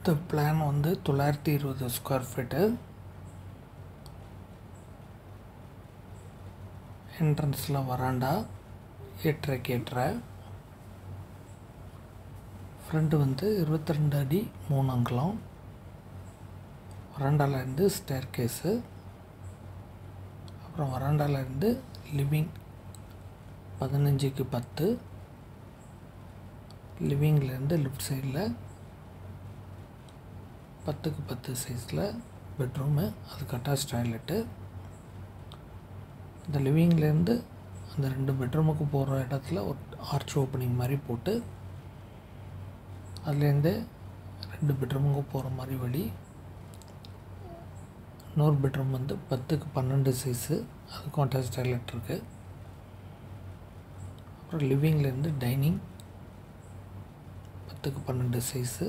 The plan வந்து 920 square feet. என்ட்ரன்ஸில் வராண்டா 8.5 8.5. Front வந்து 22 அடி 3 அங்குலம். வராண்டாலேருந்து ஸ்டேர் கேஸு, அப்புறம் வராண்டாலேருந்து லிவிங் 15க்கு 10. லிவிங்லேருந்து லெஃப்ட் சைடில் 10க்கு 10 சைஸில் பெட்ரூமு, அதுக்கு அட்டாச் டாய்லெட்டு. இந்த லிவிங்லேருந்து அந்த 2 பெட்ரூமுக்கு போகிற இடத்துல ஒரு ஆர்ச் ஓப்பனிங் மாதிரி போட்டு, அதுலேருந்து 2 பெட்ரூமுக்கு போகிற மாதிரி வழி. இன்னொரு பெட்ரூம் வந்து 10க்கு 12 சைஸு, அதுக்கும் அட்டாச் டாய்லெட் இருக்குது. அப்புறம் லிவிங்லேருந்து டைனிங் 10க்கு 12 சைஸு.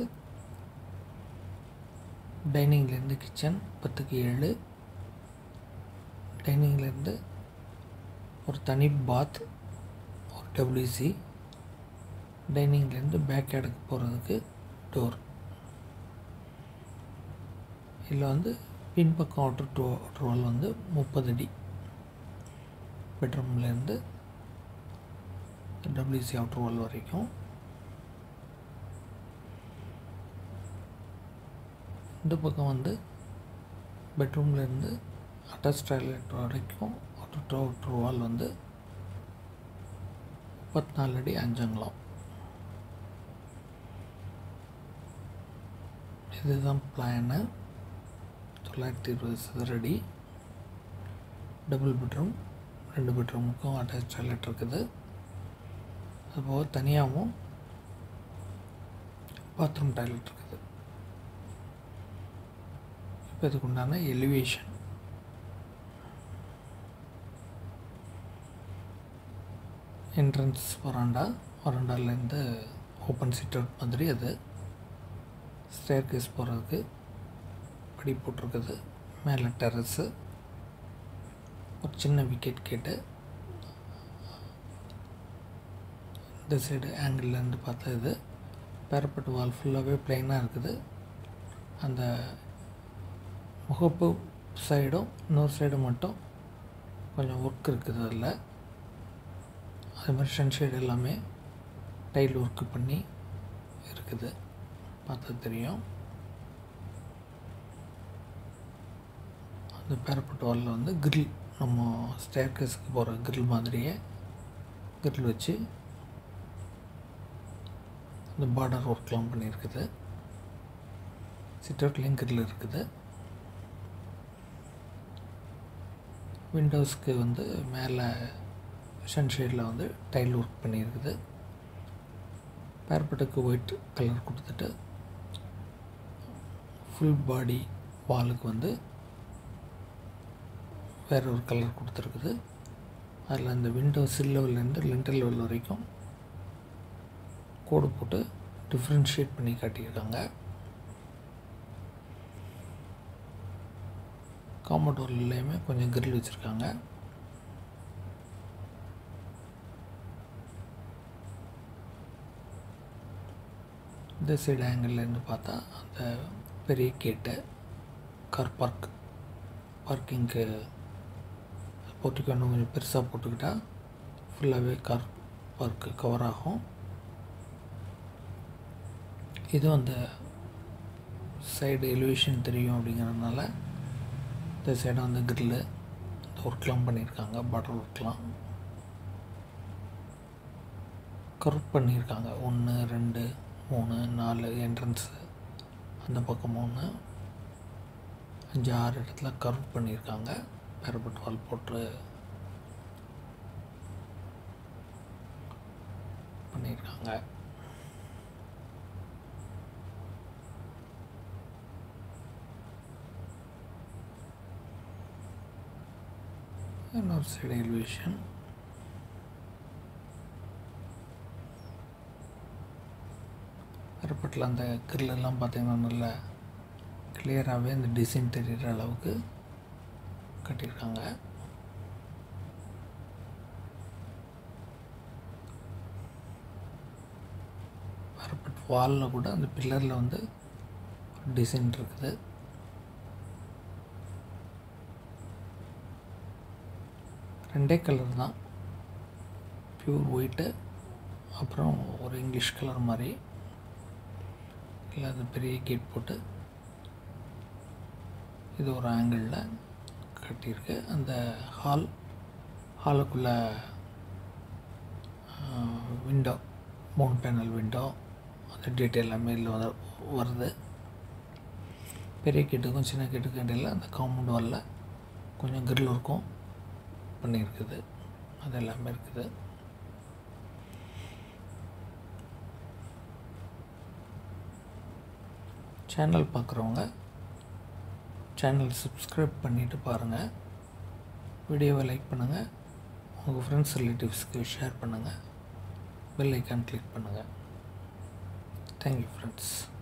டைனிங்லேருந்து கிச்சன் 10க்கு 7. டைனிங்லேருந்து ஒரு தனி பாத், ஒரு WC. டைனிங்லேருந்து பேக் யார்டுக்கு போகிறதுக்கு டோர். இதில் வந்து பின்பக்கம் அவுட்டர் வால் வந்து 30 அடி. பெட்ரூம்லேருந்து WC அவுட்டர் வால் வரைக்கும். இந்த பக்கம் வந்து பெட்ரூம்லேருந்து அட்டாச் டாய்லெட் வரைக்கும் அவுட்டர் வால் வந்து 34 அடி 5 அங்குலம். இதுதான் பிளானு. 920 சதுரடி. டபுள் பெட்ரூம், 2 பெட்ரூமுக்கும் அட்டாச் டாய்லெட் இருக்குது. அதுபோக தனியாகவும் பாத்ரூம் டாய்லெட் இருக்குது. இப்போ இதுக்கு உண்டான எலிவேஷன். என்ட்ரன்ஸ் வராண்டாலேருந்து ஓப்பன் சிட் அவுட் மாதிரி அது. ஸ்டேர் கேஸ் போகிறதுக்கு படி போட்டிருக்குது. மேலே டெரஸு, ஒரு சின்ன விக்கெட் கேட்டு. இந்த சைடு ஆங்கிள்லேருந்து பார்த்தா இது பேரப்பட்டு வால் ஃபுல்லாகவே ப்ளைனாக இருக்குது. அந்த முகப்பு சைடும் இன்னொரு சைடு மட்டும் கொஞ்சம் ஒர்க் இருக்குது அதில். அது மாதிரி சன்ஷேட் எல்லாமே டைல் ஒர்க்கு பண்ணி இருக்குது, பார்த்தா தெரியும். அந்த பேரப்பட்டு வாலில் வந்து கிரில், நம்ம ஸ்டேர் கேஸுக்கு போகிற கிரில் மாதிரியே கிரில் வச்சு அந்த பார்டர் ஒர்க்லாம் பண்ணியிருக்குது. சிட் அவுட்லேயும் கிரில் இருக்குது. விண்டோஸ்க்கு வந்து மேலே சன்ஷேடில் வந்து டைல் ஒர்க் பண்ணியிருக்குது. பேரப்பட்டுக்கு ஒயிட் கலர் கொடுத்துட்டு ஃபுல் பாடி வாலுக்கு வந்து வேறு ஒரு கலர் கொடுத்துருக்குது. அதில் அந்த விண்டோ சில் லெவல்லேருந்து லிண்டர் லெவல் வரைக்கும் கோடு போட்டு டிஃப்ரென்ஷியேட் பண்ணி காட்டியிருக்காங்க. காம்பவுண்ட் வால்லையுமே கொஞ்சம் கிரில் வச்சுருக்காங்க. இந்த சைடு ஆங்கிள்லேருந்து பார்த்தா அந்த பெரிய கேட்டு, கார் பார்க்கிங்க்கு போட்டுக்க இன்னும் கொஞ்சம் பெருசாக போட்டுக்கிட்டா ஃபுல்லாகவே கார் பார்க்கு கவர் ஆகும். இதுவும் அந்த சைடு எலிவேஷன் தெரியும் அப்படிங்கிறதுனால இந்த சைடு வந்து கிரில்லு இந்த ஒர்க்லாம் பண்ணியிருக்காங்க. பார்டர் ஒர்க்லாம் கர்வ் பண்ணியிருக்காங்க. 1 2 3 4 என்ட்ரன்ஸு, அந்த பக்கம் 3 5 6 இடத்துல கர்வ் பண்ணியிருக்காங்க. பேரப்பட்டு வால் போட்டு பண்ணியிருக்காங்க. இன்னொரு சைடு எலிவேஷன். பேரப்பட்டில் அந்த கிரிலெல்லாம் பார்த்திங்கன்னா நல்லா கிளியராகவே அந்த டிசைன் தெரிகிற அளவுக்கு கட்டியிருக்காங்க. பேரப்பட் வாலில் கூட அந்த பில்லரில் வந்து டிசைன் இருக்குது. ரெண்டே கலர் தான், பியூர் ஒயிட்டு அப்புறம் ஒரு இங்கிலீஷ் கலர் மாதிரி. இல்லை அது பெரிய கேட் போட்டு இது ஒரு ஆங்கிளில் கட்டியிருக்கு. அந்த ஹாலுக்குள்ளே விண்டோ, 3 பேனல் விண்டோ, அந்த டீட்டெயில் எல்லாமே இதில் வருது. பெரிய கேட்டுக்கும் சின்ன கேட்டுக்கும் இடையில் அந்த காம்பவுண்ட் வாலில் கொஞ்சம் கிரில் ஒர்க்கும் பண்ணியிருக்குது. அது எல்லாமே இருக்குது. சேனல் பார்க்குறவங்க சேனல் சப்ஸ்கிரைப் பண்ணிவிட்டு பாருங்கள். வீடியோவை லைக் பண்ணுங்கள். உங்கள் ஃப்ரெண்ட்ஸ் ரிலேட்டிவ்ஸ்க்கு ஷேர் பண்ணுங்கள். பெல் ஐக்கான் கிளிக் பண்ணுங்கள். Thank you friends.